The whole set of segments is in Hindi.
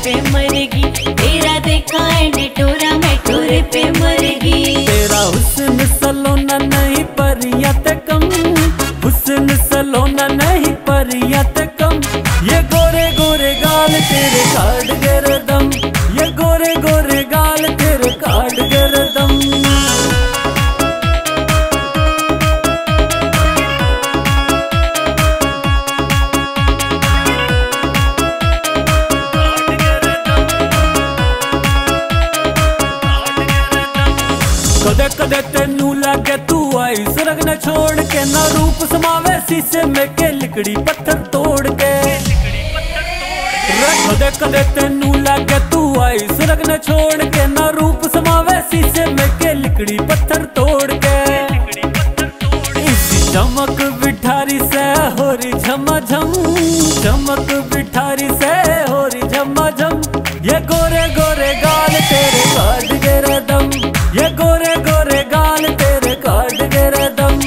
पे मरेगी। तेरा देखा है ढिढोरा मैं ढोरे पे मरेगी। तेरा हुस्न सलोना नहीं परियत कम, हुस्न सलोना नहीं परियत कम। ये गोरे गोरे गाल तेरे काट गिरदम, ये गोरे गोरे गाल तेरे काट गिरदम। कदे कदे तेनू लागे तू आई सुरग न छोड़ के, ना रूप समावे शीशे में के लिकड़ी पत्थर तोड़ के। कदे कदे तेनू लागे तू आई सुरग न छोड़ के, ना रूप समावे शीशे में के लिकड़ी पत्थर तोड़ के। इसी चमक बिठारी से होरी झमाझम, चमक बिठारी से होरी झमाझम। ये गोरे गोरे गाल तेरे काट गिरदम, ये गोरे गोरे गाल तेरे काट गिरदम।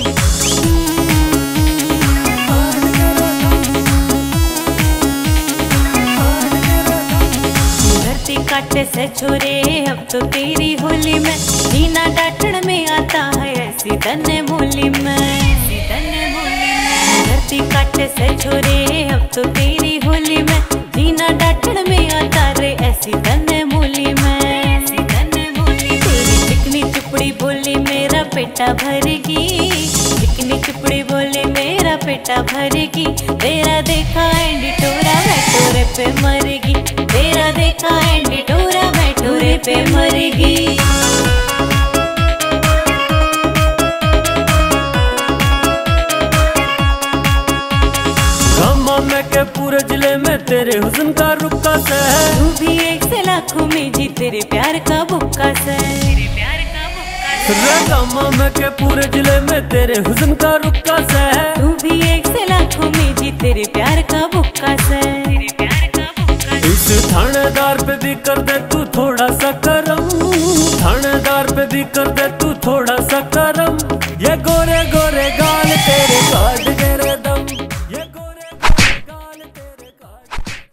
धरती काटे से छोरे अब तो तेरी होली में, जीना डांटन में आता है ऐसी तन्ने मोली में। धरती काटे से छोरे अब तो तेरी होली में, जीना डांटन में आता रे ऐसी तन्ने मोली में। चिकनी बोली मेरा पेटा भरेगी, चिकनी चुपड़ी बोली मेरा पेटा भरेगी। तेरा देखा है ढिढोरा मैं ढोरे पे मरेगी। तेरा देखा है ढिढोरा मैं ढोरे पे मरेगी। में के पूरे जिले में तेरे हुस्न का रुक्का से, तू भी एक से लाखों में जी तेरे प्यार का बुक्का से। में के पूरे जिले में तेरे हुस्न का रुक्का से, तू भी एक से लाखों में जी तेरे प्यार का बुक्का से। इस थानेदार पे भी कर दे तू थोड़ा सा करम, थानेदार पे भी कर दे तू थोड़ा सा करम।